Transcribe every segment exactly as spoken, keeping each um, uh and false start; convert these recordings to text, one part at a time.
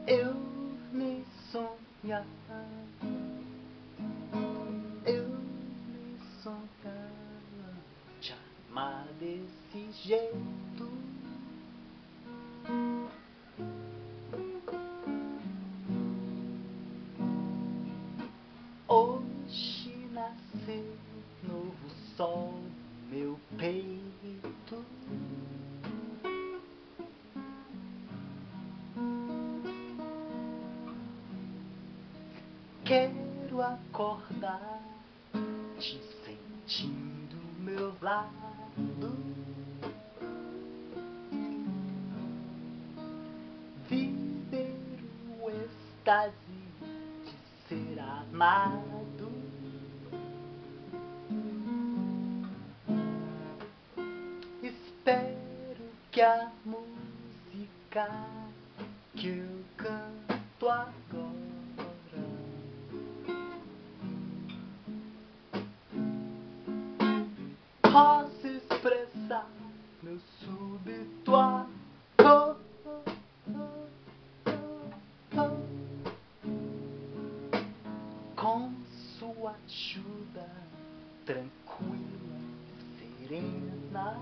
Eu nem sonhava, eu nem sonhava te amar desse jeito. Hoje nasceu novo sol no meu peito. Quero acordar te sentindo ao meu lado, viver o êxtase de ser amado. Espero que a música que eu canto agora possa expressar meu súbito amor. Com sua ajuda tranquila, serena,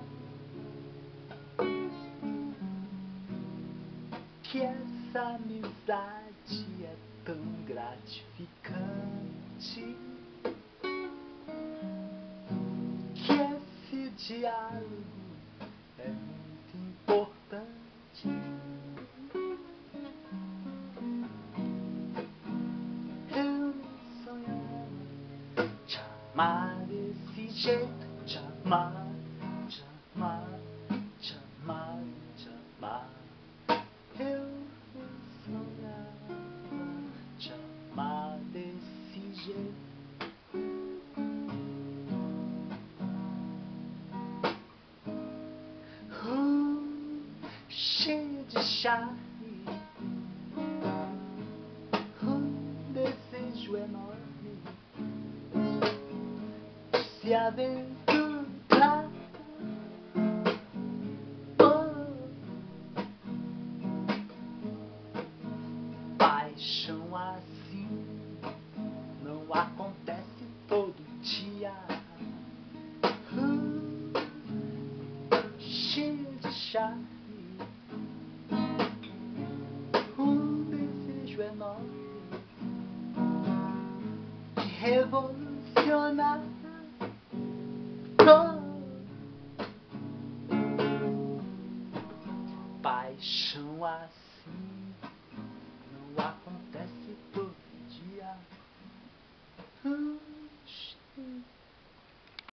que essa amizade é tão gratificante, que esse diálogo é muito importante. Eu sonhava te amar desse jeito, te amar, te amar, te amar, te amar. Eu sonhava te amar desse jeito. Uh, cheio de charme, um desejo enorme de se aventurar. Oh, paixão assim não acontece todo dia. Uh, cheio de charme, um desejo enorme de revolucionar. Oh, paixão assim